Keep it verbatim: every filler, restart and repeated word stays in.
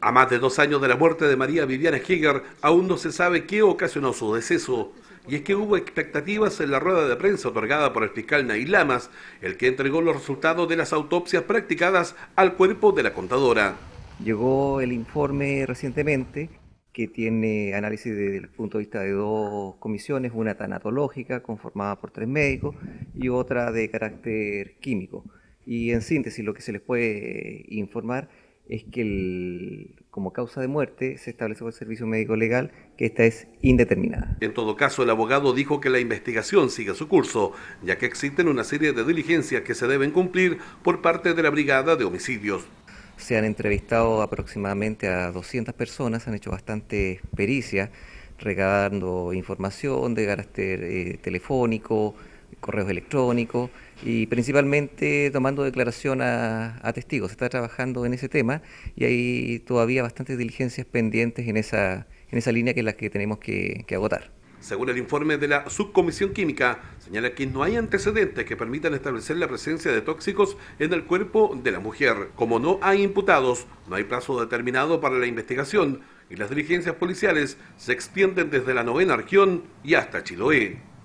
A más de dos años de la muerte de María Viviana Heger, aún no se sabe qué ocasionó su deceso. Y es que hubo expectativas en la rueda de prensa otorgada por el fiscal Nail Lamas, el que entregó los resultados de las autopsias practicadas al cuerpo de la contadora. Llegó el informe recientemente que tiene análisis desde el punto de vista de dos comisiones, una tanatológica conformada por tres médicos y otra de carácter químico. Y en síntesis lo que se les puede informar es que el, como causa de muerte se establece por el Servicio Médico Legal que esta es indeterminada. En todo caso, el abogado dijo que la investigación sigue su curso, ya que existen una serie de diligencias que se deben cumplir por parte de la Brigada de Homicidios. Se han entrevistado aproximadamente a doscientas personas, han hecho bastantes pericias, recabando información de carácter eh, telefónico, correos electrónicos y principalmente tomando declaración a, a testigos. Se está trabajando en ese tema y hay todavía bastantes diligencias pendientes en esa, en esa línea que es la que tenemos que, que agotar. Según el informe de la Subcomisión Química, señala que no hay antecedentes que permitan establecer la presencia de tóxicos en el cuerpo de la mujer. Como no hay imputados, no hay plazo determinado para la investigación y las diligencias policiales se extienden desde la novena región y hasta Chiloé.